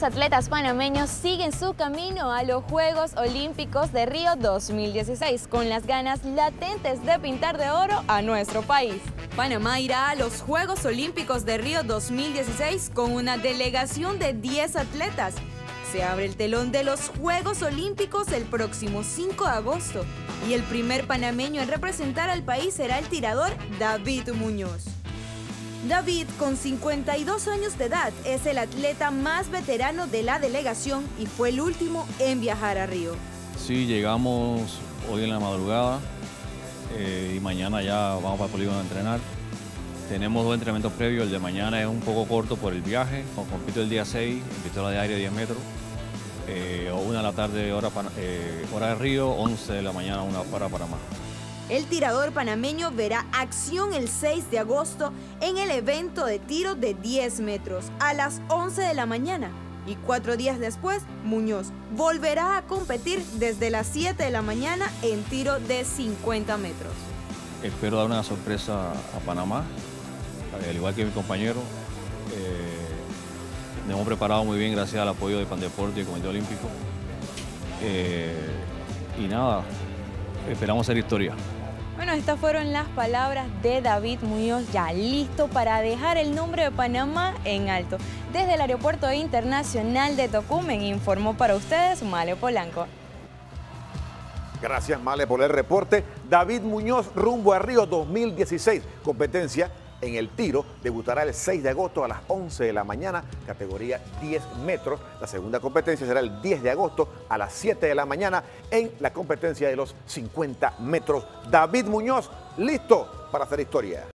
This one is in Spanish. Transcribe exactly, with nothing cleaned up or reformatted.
Los atletas panameños siguen su camino a los Juegos Olímpicos de Río dos mil dieciséis con las ganas latentes de pintar de oro a nuestro país. Panamá irá a los Juegos Olímpicos de Río dos mil dieciséis con una delegación de diez atletas. Se abre el telón de los Juegos Olímpicos el próximo cinco de agosto y el primer panameño en representar al país será el tirador David Muñoz. David, con cincuenta y dos años de edad, es el atleta más veterano de la delegación y fue el último en viajar a Río. Sí, llegamos hoy en la madrugada eh, y mañana ya vamos para el polígono a entrenar. Tenemos dos entrenamientos previos, el de mañana es un poco corto por el viaje, compito el día seis, en pistola de aire diez metros, eh, o una de la tarde hora, eh, hora de Río, once de la mañana una hora para más. El tirador panameño verá acción el seis de agosto en el evento de tiro de diez metros a las once de la mañana. Y cuatro días después, Muñoz volverá a competir desde las siete de la mañana en tiro de cincuenta metros. Espero dar una sorpresa a Panamá, al igual que mi compañero. Eh, nos hemos preparado muy bien gracias al apoyo de Pandeporte y del Comité Olímpico. Eh, y nada, esperamos hacer historia. Bueno, estas fueron las palabras de David Muñoz, ya listo para dejar el nombre de Panamá en alto. Desde el Aeropuerto Internacional de Tocumen informó para ustedes Male Polanco. Gracias, Male, por el reporte. David Muñoz rumbo a Río dos mil dieciséis, competencia en el tiro, debutará el seis de agosto a las once de la mañana, categoría diez metros. La segunda competencia será el diez de agosto a las siete de la mañana en la competencia de los cincuenta metros. David Muñoz, listo para hacer historia.